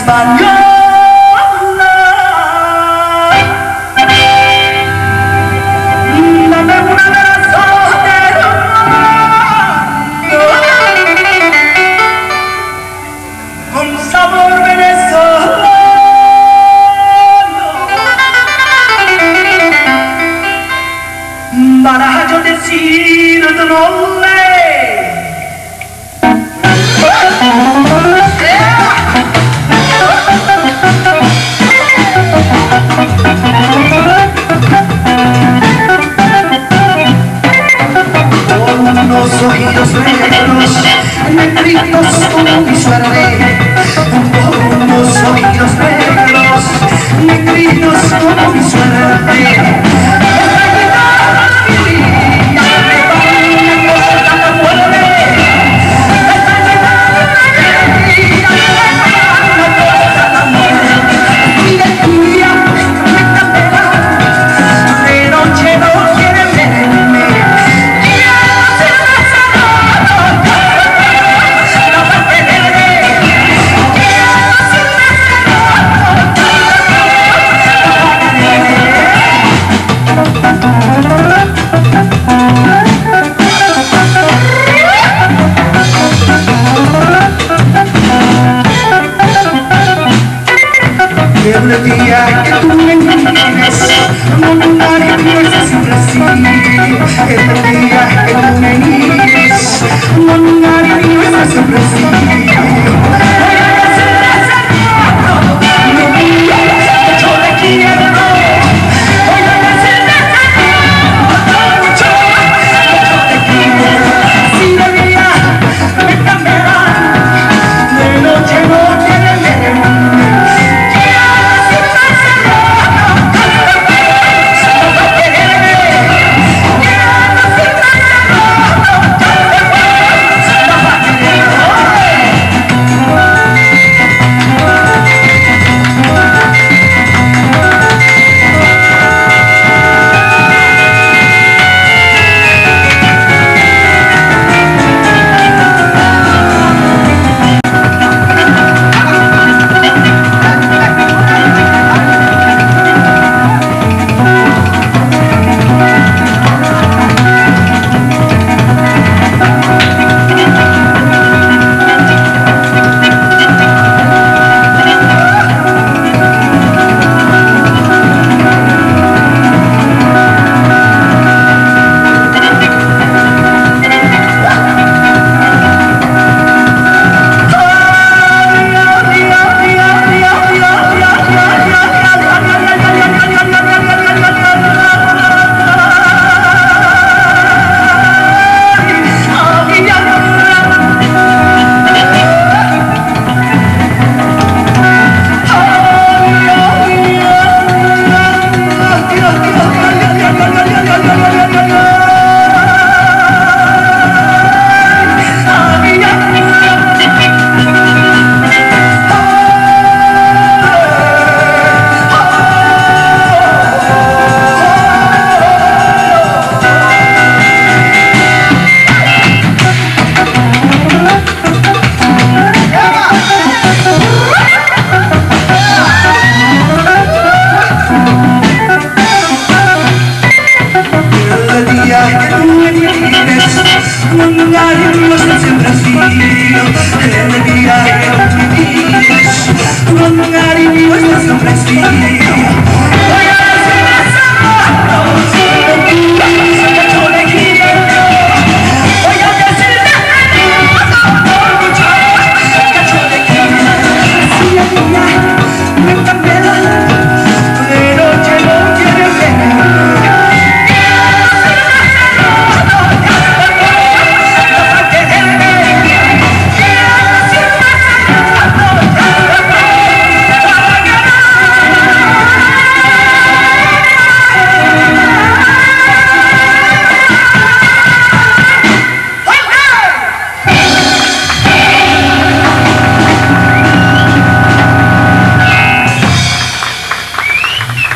Para yo decir tu nombre. Con unos ojitos negros, negritos como mi suerte. Con unos ojitos negros, negritos como mi suerte. El día que tú me mires, no nadie piensa siempre así. El día que tú me mires, no nadie piensa siempre así. Yo te quiero. Si de día me cambiarán, de noche no quieren verme. El día que tú me mires, no nadie piensa siempre así.